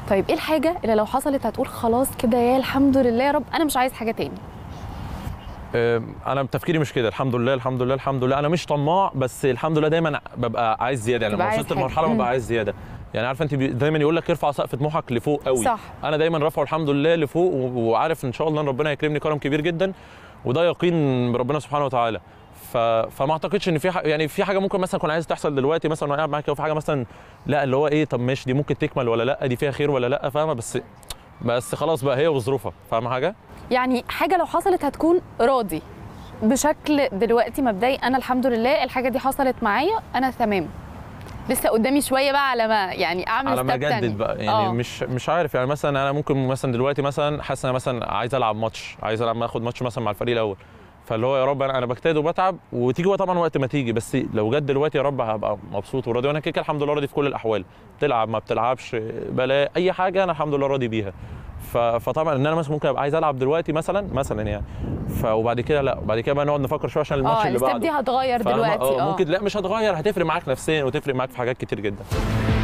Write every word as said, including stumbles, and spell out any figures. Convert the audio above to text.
طيب ايه الحاجه اللي لو حصلت هتقول خلاص كده يا الحمد لله يا رب انا مش عايز حاجه تاني؟ انا تفكيري مش كده، الحمد لله الحمد لله الحمد لله، انا مش طماع بس الحمد لله دايما ببقى عايز زياده، يعني لما وصلت لمرحله ببقى عايز زياده. يعني عارفه انت دايما يقول لك ارفع سقف طموحك لفوق قوي. صح. انا دايما رافعه الحمد لله لفوق، وعارف ان شاء الله ان ربنا هيكرمني كرم كبير جدا، وده يقين بربنا سبحانه وتعالى. ف... فما اعتقدش ان في ح... يعني في حاجه ممكن مثلا اكون عايز تحصل دلوقتي مثلا وانا قاعد معاك، وفي حاجه مثلا لا اللي هو ايه، طب ماشي دي ممكن تكمل ولا لا، دي فيها خير ولا لا، فاهمه؟ بس بس خلاص بقى هي وظروفها، فاهمه حاجه؟ يعني حاجه لو حصلت هتكون راضي بشكل دلوقتي مبدئي، انا الحمد لله الحاجه دي حصلت معايا انا تمام، لسه قدامي شويه بقى على ما يعني اعمل على ما اجدد بقى يعني أوه. مش مش عارف يعني مثلا انا ممكن مثلا دلوقتي مثلا حاسس انا مثلا عايز العب ماتش، عايز العب اخد ماتش مثلا مع الفريق الاول، فاللي هو يا رب انا انا بجتهد وبتعب وتيجي طبعا وقت ما تيجي، بس لو جت دلوقتي يا رب هبقى مبسوط وراضي، وانا كده الحمد لله راضي في كل الاحوال، تلعب ما بتلعبش بلا اي حاجه انا الحمد لله راضي بيها. فطبعا ان انا مثلا ممكن ابقى عايز العب دلوقتي مثلا مثلا يعني، فوبعد كده لا، وبعد كده بقى نقعد نفكر شويه عشان الماتش اللي بعده. اه دي هتغير دلوقتي. اه ممكن لا مش هتغير، هتفرق معاك نفسيا وتفرق معاك في حاجات كتير جدا.